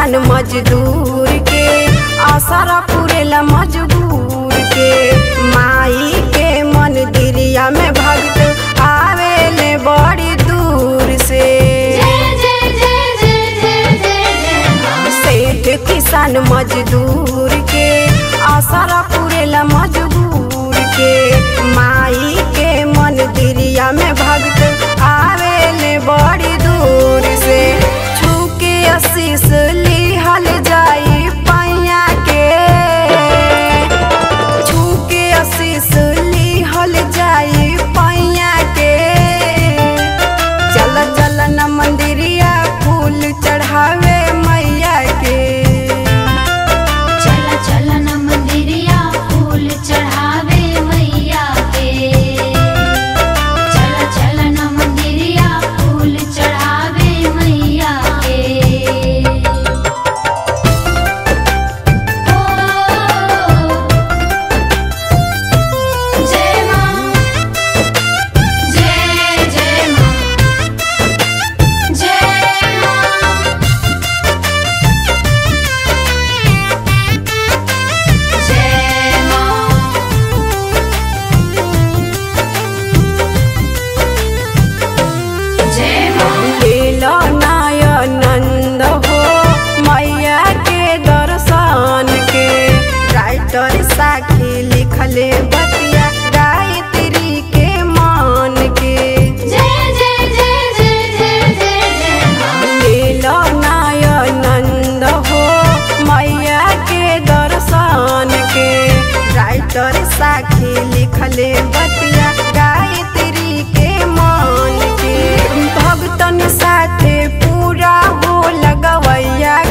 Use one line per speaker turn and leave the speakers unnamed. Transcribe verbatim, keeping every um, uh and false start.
किसान मजदूर के आसरा पुरेला मजबूर के। माई के मंदिरिया में भक्त आवेले बड़ी दूर से। सेठ किसान मजदूर के आसरा पुरेला मजबूर के। माई के मंदिरिया में भक्त आवेले बड़ी दूर से। छूके आशीष लिहल जाई पैया के। छूके आशीष लिहल जाई पैया के। चल चल न मंदिरिया फूल चढ़ावे मैया के।
चल चल न मंदिरिया फूल चढ़ावे मैया के। चल चल न मंदिरिया फूल चढ़ावे मैया के। ओ जय मां जय जय मां जय मां जय मां। जय मां
लेलो नयनंद हो मैया के दर्शन के। राइटर साखी लिखले बतिया गायत्री के मान के।
जय जय जय जय जय जय जय मां।
लेलो नयनंद हो मैया के दर्शन के। राइटर साखी लिखले बतिया गायत्री के मान के। भक्तन साथे पूरा हो लगवैया